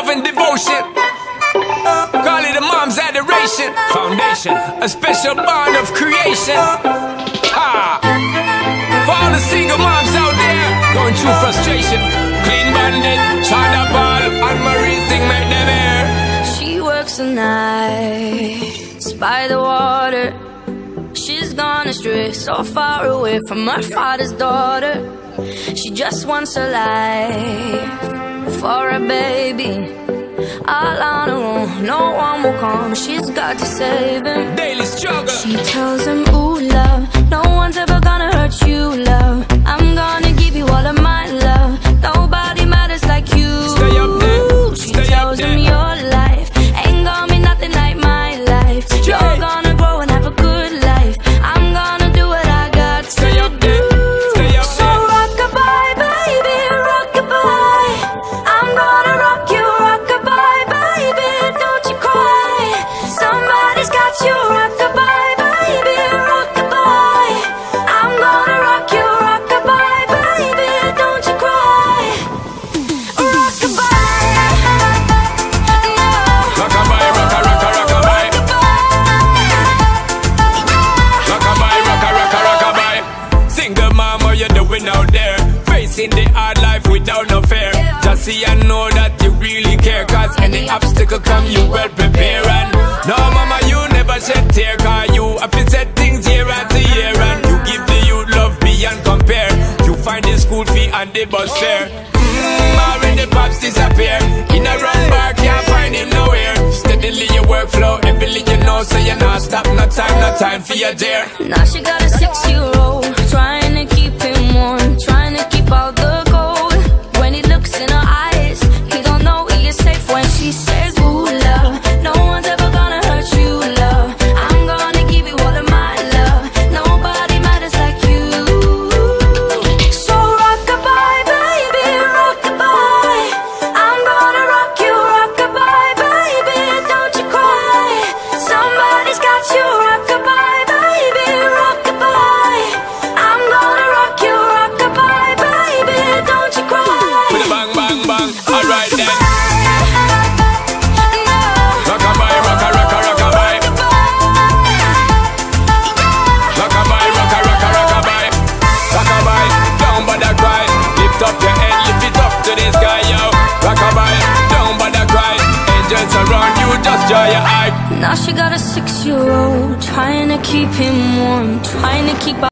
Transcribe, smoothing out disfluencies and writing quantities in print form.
and devotion. Call it a mom's adoration. Foundation, a special bond of creation. For all the single moms out there going through frustration, Clean Bandit, China Ball, and Marie thing make them air. She works the nights by the water. She's gone astray, so far away from her father's daughter. She just wants a life for a baby. All on her own, no one will come. She's got to save him. Daily struggle. She tells him, ooh, love, no one's ever gonna hurt you, love. I'm gonna give you all of my love. Nobody matters like you. Stay up there. She tells him your life ain't gonna be nothing like my life. You're gonna grow and have a good life. I'm gonna do what I got to do. Stay up So rock-a-bye, baby, rock-a-bye. I'm gonna rock you, rock-a-bye, baby, don't you cry. Somebody's got you, rock-a-bye, baby, rock-a-bye. I'm gonna rock you, rock-a-bye, baby, don't you cry. Rock-a-bye, no. Rock-a-bye, rock-a-rock-a, rock-a-bye. Rock-a-bye, rock-a-rock-a, rock-a-bye. Single mom, what you doing out there? Facing the hard life without no fear. Just see and know that you really care, cause any obstacle come, you well prepare. And no mama, you never shed tear, cause you have to set things year after year. And you give the youth love beyond compare. You find the school fee and the bus fare. Already pops disappear. In a run bar, can't find him nowhere. Steadily your workflow, everything you know, so you're not stop, no time for your dear. Now she got a 6-year-old, trying to keep him warm, trying to keep all the gold. When he looks in her eyes, he don't know he is safe when she says, ooh, love, no one's ever gonna hurt you, love. I'm gonna give you all of my love. Nobody matters like you. So rock-a-bye, baby, rock-a-bye. I'm gonna rock you, rock-a-bye, baby, don't you cry. Somebody's got you, rock-a-bye, baby, rock-a-bye. I'm gonna rock you, rock-a-bye, baby, don't you cry. With a bang, bang, bang, alright then. No. Rock-a-bye, rock-a-rock-a, rock-a-bye. Rock-a-bye, rock-a-rock-a, rock-a-bye. Rock-a-bye, don't bother cry. Lift up your head, lift it up to the sky, yo. Rock-a-bye, don't bother cry. Angels around you, just dry your eye. Now she got a 6-year-old, trying to keep him warm, trying to keep